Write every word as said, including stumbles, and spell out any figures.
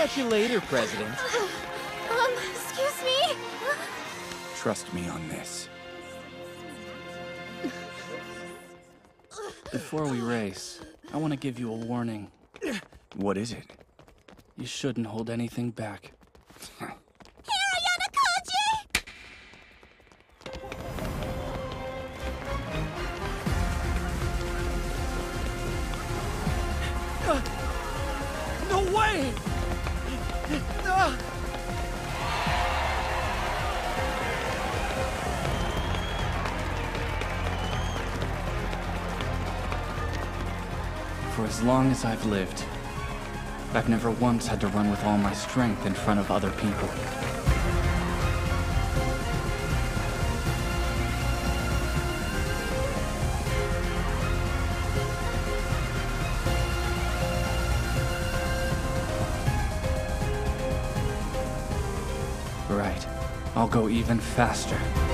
catch you later, President. Um, excuse me? Trust me on this. Before we race, I want to give you a warning. What is it? You shouldn't hold anything back. Here, Ayanokoji! No way! Ah! For as long as I've lived, I've never once had to run with all my strength in front of other people. Right. I'll go even faster.